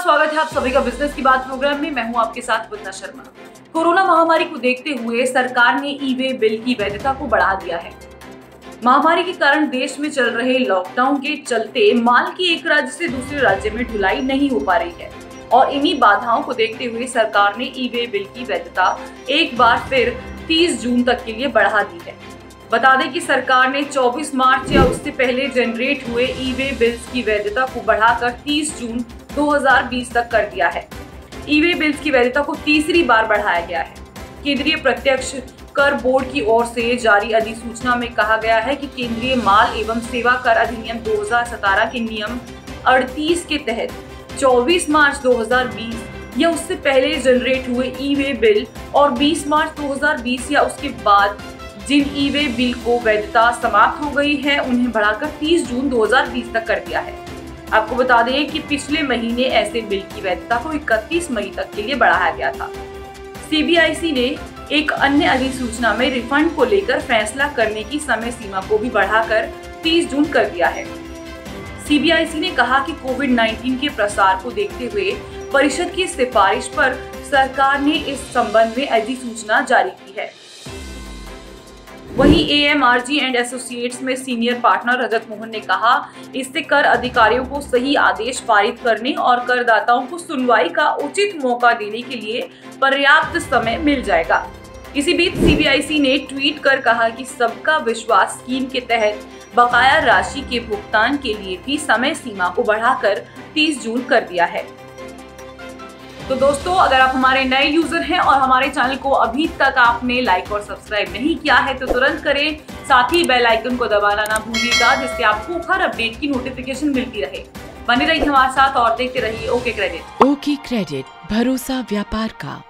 स्वागत है आप सभी का बिजनेस की बात प्रोग्राम में। मैं हूं आपके साथ वंदना शर्मा। कोरोना महामारी को देखते हुए सरकार ने ई-वे बिल की वैधता को बढ़ा दिया है। महामारी के कारण देश में चल रहे लॉकडाउन के चलते माल की एक राज्य से दूसरे राज्य में ढुलाई नहीं हो पा रही है और इन्हीं बाधाओं को देखते हुए सरकार ने ई-वे बिल की वैधता एक बार फिर 30 जून तक के लिए बढ़ा दी है। बता दें कि सरकार ने 24 मार्च या उससे पहले जनरेट हुए ई-वे बिल्स की वैधता को बढ़ाकर 30 जून 2020 तक कर दिया है। ई-वे बिल्स की वैधता को तीसरी बार बढ़ाया गया है। केंद्रीय प्रत्यक्ष कर बोर्ड की ओर से जारी अधिसूचना में कहा गया है कि केंद्रीय माल एवं सेवा कर अधिनियम 2017 के नियम 38 के तहत 24 मार्च 2020 या उससे पहले जनरेट हुए ई-वे बिल और 20 मार्च 2020 या उसके बाद जिन ई-वे बिल को वैधता समाप्त हो गई है उन्हें बढ़ाकर 30 जून 2020 तक कर दिया है। आपको बता दें कि पिछले महीने ऐसे बिल की वैधता को 31 मई तक के लिए बढ़ाया गया था। सीबीआईसी ने एक अन्य अधिसूचना में रिफंड को लेकर फैसला करने की समय सीमा को भी बढ़ाकर 30 जून कर दिया है। सीबीआईसी ने कहा कि कोविड-19 के प्रसार को देखते हुए परिषद की सिफारिश पर सरकार ने इस संबंध में अधिसूचना जारी की है। वहीं AMRG एंड एसोसिएट्स में सीनियर पार्टनर रजत मोहन ने कहा, इससे कर अधिकारियों को सही आदेश पारित करने और करदाताओं को सुनवाई का उचित मौका देने के लिए पर्याप्त समय मिल जाएगा। इसी बीच सीबीआईसी ने ट्वीट कर कहा कि सबका विश्वास स्कीम के तहत बकाया राशि के भुगतान के लिए भी समय सीमा को बढ़ाकर 30 जून कर दिया है। तो दोस्तों, अगर आप हमारे नए यूजर हैं और हमारे चैनल को अभी तक आपने लाइक और सब्सक्राइब नहीं किया है तो तुरंत करें। साथ ही बेल आइकन को दबाना ना भूलिएगा जिससे आपको हर अपडेट की नोटिफिकेशन मिलती रहे। बने रहिए हमारे साथ और देखते रहिए ओके क्रेडिट। ओके क्रेडिट, भरोसा व्यापार का।